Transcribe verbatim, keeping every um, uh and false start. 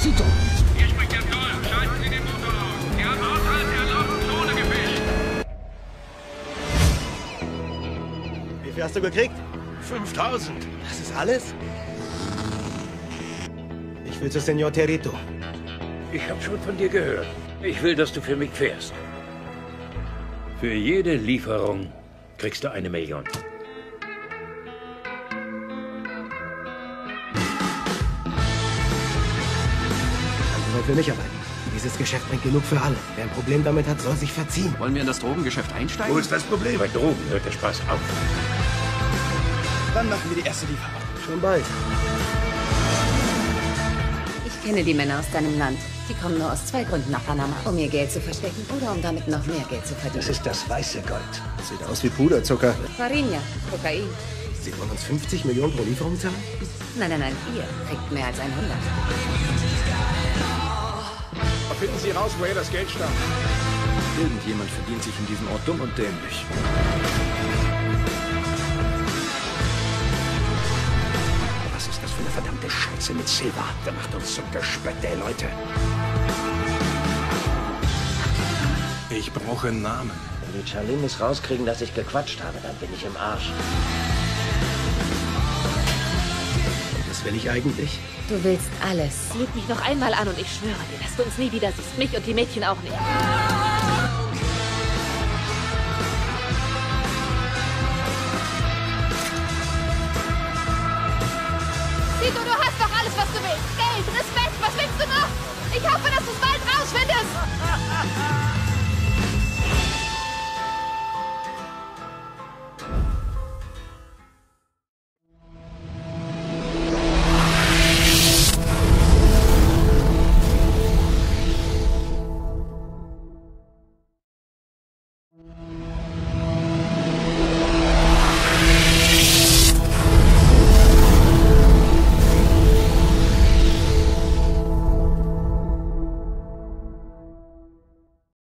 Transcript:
Zito! Hier spricht der Zoll. Schalten Sie den Motor aus. Sie haben außerhalb der erlaubten Zone gefischt. Wie viel hast du gekriegt? fünftausend. Das ist alles? Ich will zu Senor Terito. Ich habe schon von dir gehört. Ich will, dass du für mich fährst. Für jede Lieferung kriegst du eine Million. Wollt für mich arbeiten. Dieses Geschäft bringt genug für alle. Wer ein Problem damit hat, soll sich verziehen. Wollen wir in das Drogengeschäft einsteigen? Wo ist das Problem? Bei Drogen hört der Spaß auf. Wann machen wir die erste Lieferung? Schon bald. Ich kenne die Männer aus deinem Land. Die kommen nur aus zwei Gründen nach Panama. Um ihr Geld zu verstecken oder um damit noch mehr Geld zu verdienen. Das ist das weiße Gold. Sieht aus wie Puderzucker. Farinha, Kokain. Sie wollen uns fünfzig Millionen pro Lieferung zahlen? Nein, nein, nein, ihr kriegt mehr als hundert. Finden Sie raus, woher das Geld stammt. Irgendjemand verdient sich in diesem Ort dumm und dämlich. Was ist das für eine verdammte Scheiße mit Silva? Der macht uns zum Gespött der Leute. Ich brauche einen Namen. Wenn die Charlinis rauskriegen, dass ich gequatscht habe, dann bin ich im Arsch. Was will ich eigentlich? Du willst alles. Lüg mich noch einmal an und ich schwöre dir, dass du uns nie wieder siehst. Mich und die Mädchen auch nicht. Tito, du hast doch alles, was du willst. Geld, Respekt, was willst du noch? Ich hoffe, dass du es bald rausfindest.